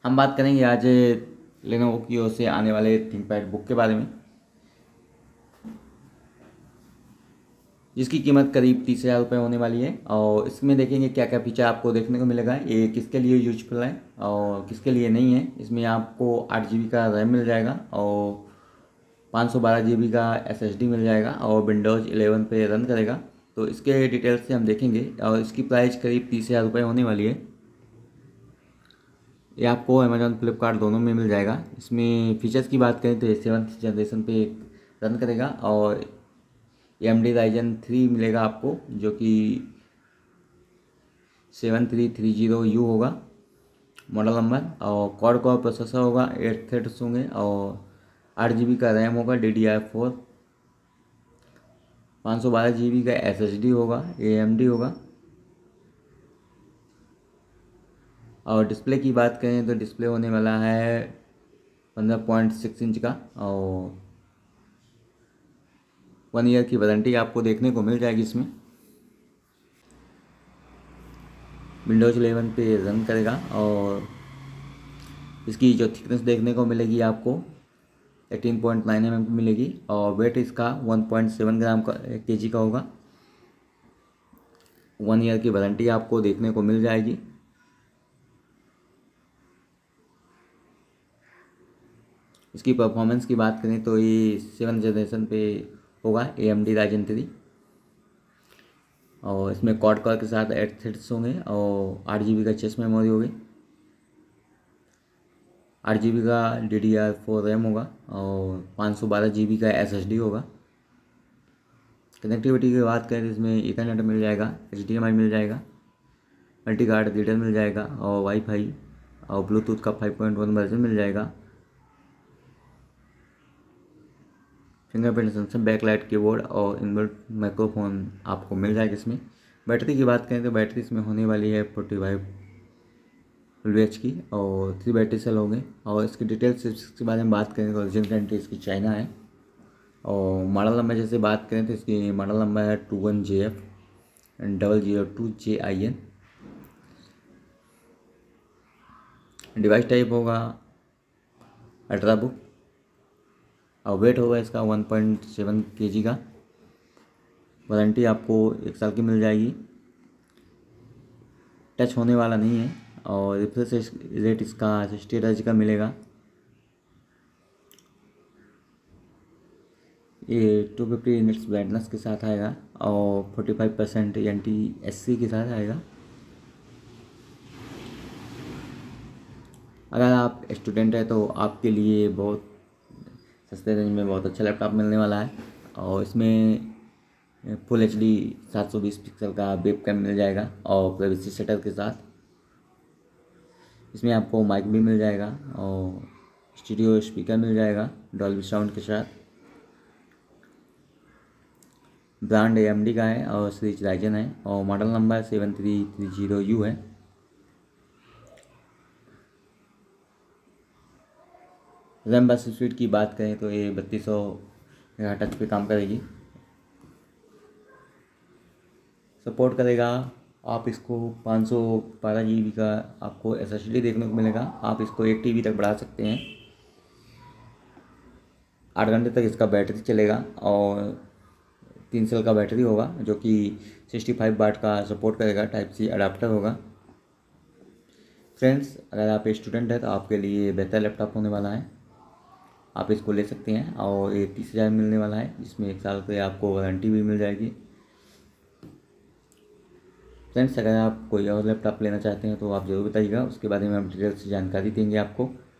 हम बात करेंगे आज लेनोवो की ओर से आने वाले थिंकपैड बुक के बारे में, जिसकी कीमत करीब 30,000 रुपये होने वाली है। और इसमें देखेंगे क्या क्या फीचर आपको देखने को मिलेगा, ये किसके लिए यूजफुल है और किसके लिए नहीं है। इसमें आपको 8 GB का रैम मिल जाएगा और 512 GB का SSD मिल जाएगा और विंडोज़ 11 पे रन करेगा। तो इसके डिटेल्स से हम देखेंगे और इसकी प्राइस करीब 30,000 रुपये होने वाली है। ये आपको अमेजॉन फ्लिपकार्ट दोनों में मिल जाएगा। इसमें फीचर्स की बात करें तो ये 7th जनरेशन पे रन करेगा और AMD Ryzen 3 मिलेगा आपको, जो कि 7330U होगा मॉडल नंबर। और क्वाड कोर प्रोसेसर होगा, 8 थ्रेड्स होंगे और 8 GB का रैम होगा DDR4, 512 GB का SSD होगा, AMD होगा। और डिस्प्ले की बात करें तो डिस्प्ले होने वाला है 15.6 इंच का और 1 ईयर की वारंटी आपको देखने को मिल जाएगी। इसमें विंडोज 11 पे रन करेगा और इसकी जो थिकनेस देखने को मिलेगी आपको 18.9 mm की मिलेगी और वेट इसका 1.7 ग्राम का kg का होगा। 1 ईयर की वारंटी आपको देखने को मिल जाएगी। इसकी परफॉर्मेंस की बात करें तो ये 7th जनरेशन पे होगा AMD Ryzen 3 और इसमें क्वाड कोर के साथ 8 थ्रेड्स होंगे और 8 GB का चेस मेमोरी होगी, 8 GB का DDR4 रैम होगा और 512 GB का SSD होगा। कनेक्टिविटी की बात करें तो इसमें ईथरनेट मिल जाएगा, HDMI मिल जाएगा, मल्टी कार्ड रीडर मिल जाएगा और वाईफाई और ब्लूटूथ का 5.1 वर्जन मिल जाएगा। फिंगरप्रिंट सेंसर, बैकलाइट कीबोर्ड और इनबिल्ट माइक्रोफोन आपको मिल जाएगा इसमें। बैटरी की बात करें तो बैटरी इसमें होने वाली है 45 mAh की और 3 बैटरी सेल होंगे। और इसकी डिटेल्स के बारे में बात करें तो ओरिजिनल कंट्री इसकी चाइना है। और मॉडल नंबर जैसे बात करें तो इसकी मॉडल नंबर है 21JF0002JIN। डिवाइस टाइप होगा अल्ट्राबुक और वेट होगा इसका 1.7 kg का। वारंटी आपको 1 साल की मिल जाएगी। टच होने वाला नहीं है और रिफ्रेश रेट इसका 60 Hz का मिलेगा। ये 250 यूनिट्स ब्राइटनेस के साथ आएगा और 45% NTSC के साथ आएगा। अगर आप स्टूडेंट हैं तो आपके लिए बहुत सस्ते रेंज में बहुत अच्छा लैपटॉप मिलने वाला है। और इसमें फुल HD 720 पिक्सल का वेब कैम मिल जाएगा और प्राइवेसी सेटअप के साथ। इसमें आपको माइक भी मिल जाएगा और स्टूडियो स्पीकर मिल जाएगा डॉल्बी साउंड के साथ। ब्रांड AMD का है और सीरीज Ryzen है और मॉडल नंबर 7330U है। रैम बस स्पीड की बात करें तो ये 3200 टच पे काम करेगी, सपोर्ट करेगा। आप इसको 512 GB का आपको SSD देखने को मिलेगा। आप इसको 1 TB तक बढ़ा सकते हैं। 8 घंटे तक इसका बैटरी चलेगा और 3 सेल का बैटरी होगा, जो कि 65 वाट का सपोर्ट करेगा। टाइप C अडाप्टर होगा। फ्रेंड्स, अगर आप स्टूडेंट हैं तो आपके लिए बेहतर लैपटॉप होने वाला है, आप इसको ले सकते हैं। और ये 30,000 मिलने वाला है, जिसमें 1 साल की आपको वारंटी भी मिल जाएगी। फ्रेंड्स, अगर आप कोई और लैपटॉप लेना चाहते हैं तो आप ज़रूर बताइएगा, उसके बारे में हम डिटेल से जानकारी देंगे आपको।